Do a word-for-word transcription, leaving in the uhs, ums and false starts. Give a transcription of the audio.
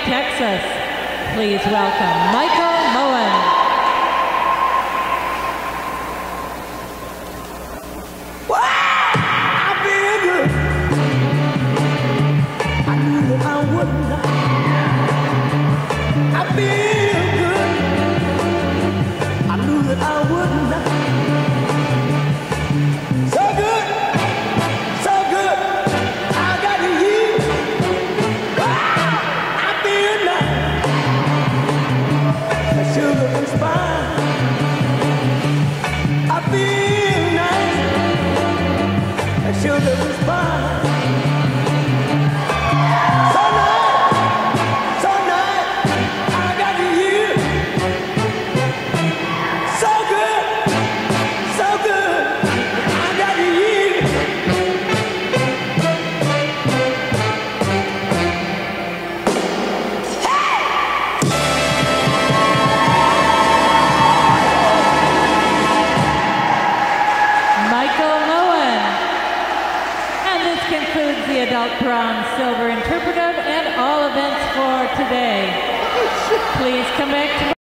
Texas. Please welcome Michael Moen. Sugar was fine. So nice, so nice, I got you. So good, so good, I got you. Michael Moen. And this concludes the Adult Bronze, Silver, Interpretive, and all events for today. Please come back tomorrow.